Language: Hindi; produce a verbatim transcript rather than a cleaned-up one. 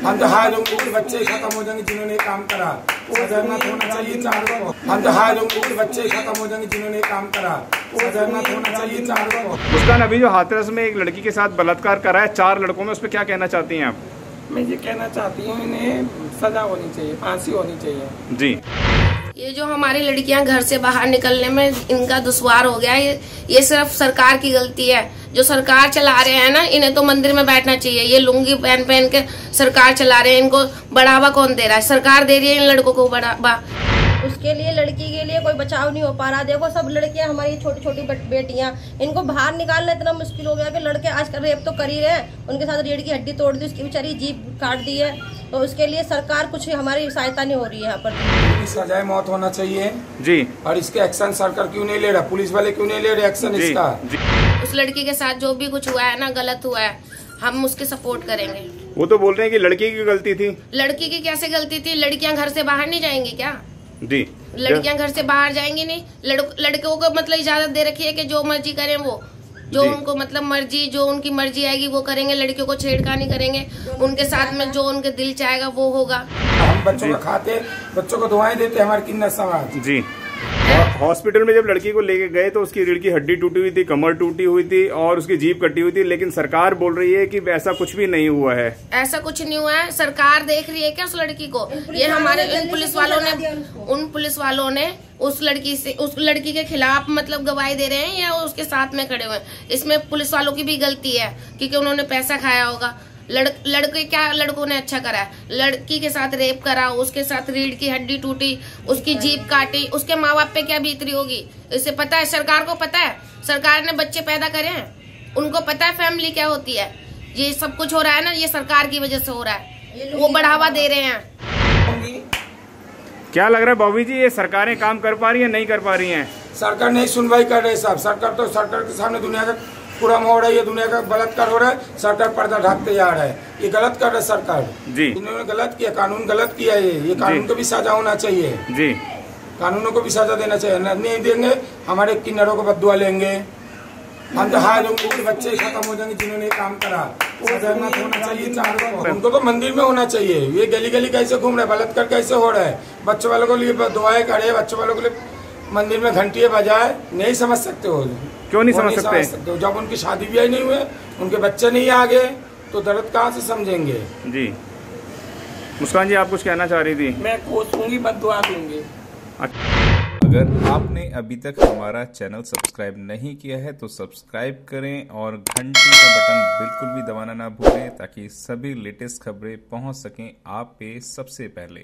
अंधहार उम्र बच्चे खत्म हो जाएंगे जिन्होंने काम करा, सजा न होना चाहिए चारों को। अंधहार उम्र बच्चे खत्म हो जाएंगे जिन्होंने काम करा, सजा न होना चाहिए चारों को। मुस्कान, अभी जो हाथरस में एक लड़की के साथ बलात्कार करा है चार लड़कों में, उस पर क्या कहना चाहती हैं आप? मैं ये कहना चाहती हूँ इन्हें सजा होनी चाहिए, फांसी होनी चाहिए। जी, ये जो हमारी लड़कियां घर से बाहर निकलने में इनका दुश्वार हो गया, ये ये सिर्फ सरकार की गलती है। जो सरकार चला रहे हैं ना, इन्हें तो मंदिर में बैठना चाहिए। ये लुंगी पहन पहन के सरकार चला रहे हैं, इनको बढ़ावा कौन दे रहा है? सरकार दे रही है इन लड़कों को बढ़ावा। उसके लिए लड़की के लिए कोई बचाव नहीं हो पा रहा। देखो सब लड़कियां हमारी छोटी छोटी बेटियां, इनको बाहर निकालना इतना मुश्किल हो गया कि लड़के आजकल रेप तो कर ही रहे हैं। उनके साथ रीढ़ की हड्डी तोड़ दी, उसकी बेचारी जीभ काट दी है। तो उसके लिए सरकार कुछ हमारी सहायता नहीं हो रही है यहाँ पर। सजाए मौत होना चाहिए जी। और इसके एक्शन सरकार क्यों नहीं ले रहा? पुलिस वाले क्यों नहीं ले रहे एक्शन इसका? उस लड़की के साथ जो भी कुछ हुआ है ना, गलत हुआ है, हम उसके सपोर्ट करेंगे। वो तो बोल रहे हैं कि लड़की की गलती थी। लड़की की कैसे गलती थी? लड़कियां घर से बाहर नहीं जाएंगी क्या? जी, लड़कियां घर से बाहर जाएंगी नहीं। लड़, लड़कों को मतलब इजाजत दे रखी है कि जो मर्जी करें, वो जो उनको मतलब मर्जी, जो उनकी मर्जी आएगी वो करेंगे। लड़कियों को छेड़खानी करेंगे, उनके साथ में जो उनके दिल चाहेगा वो होगा। हम बच्चों को खाते, बच्चों को दुआएं देते, हमारे किन्नर समाज। जी, हॉस्पिटल में जब लड़की को लेके गए तो उसकी रीढ़ की हड्डी टूटी हुई थी, कमर टूटी हुई थी और उसकी जीभ कटी हुई थी, लेकिन सरकार बोल रही है कि ऐसा कुछ भी नहीं हुआ है। ऐसा कुछ नहीं हुआ है। सरकार देख रही है क्या उस लड़की को? ये हमारे इन पुलिस वालों ने उन पुलिस वालों ने उस लड़की से उस लड़की के खिलाफ मतलब गवाही दे रहे हैं या उसके साथ में खड़े हुए हैं? इसमें पुलिस वालों की भी गलती है क्योंकि उन्होंने पैसा खाया होगा। लड़, लड़के क्या लड़कों ने अच्छा करा है? लड़की के साथ रेप करा, उसके साथ रीढ़ की हड्डी टूटी, उसकी जीभ काटी, उसके माँ बाप पे क्या बीतरी होगी? इसे पता है, सरकार को पता है। सरकार ने बच्चे पैदा करे हैं, उनको पता है फैमिली क्या होती है। ये सब कुछ हो रहा है ना, ये सरकार की वजह से हो रहा है। वो बढ़ावा दे रहे हैं। क्या लग रहा है बॉबी जी, ये सरकारें काम कर पा रही है, नहीं कर पा रही हैं? सरकार नहीं सुनवाई कर रही साहब। सरकार तो सरकार के सामने दुनिया का पूरा हो रहा है, ये दुनिया का बलात्कार हो रहा है, सरकार पर्दा ढाकते जा रहा है। ये गलत कर रहा है सरकार जी। इन्होंने गलत किया, कानून गलत किया है। ये कानून को भी सजा होना चाहिए जी, कानूनों को भी सजा देना चाहिए। नहीं देंगे हमारे किन्नरों को बददुआ लेंगे। अंधहार उम्र बच्चे खत्म हो जाएंगे जिन्होंने काम करा, सजा न होना चाहिए चारों को। उनको तो मंदिर में होना चाहिए। ये गली गली कैसे घूम रहे, बलात्कार कैसे हो रहा है? बच्चों वालों को लिए दुआएं करे, बच्चों वालों को लिए मंदिर में घंटियां बजाए। नहीं समझ सकते हो? क्यों नहीं समझ नहीं सकते? समझ सकते हो? जब उनकी शादी ब्याह नहीं हुए, उनके बच्चे नहीं आ गए, तो दर्द कहाँ से समझेंगे? जी, मुस्कान जी आप कुछ कहना चाह रही थी? मैं कोसूंगी, बद्दुआ दूंगी। अगर आपने अभी तक हमारा चैनल सब्सक्राइब नहीं किया है तो सब्सक्राइब करें और घंटी का बटन बिल्कुल भी दबाना ना भूलें ताकि सभी लेटेस्ट खबरें पहुंच सकें आप पे सबसे पहले।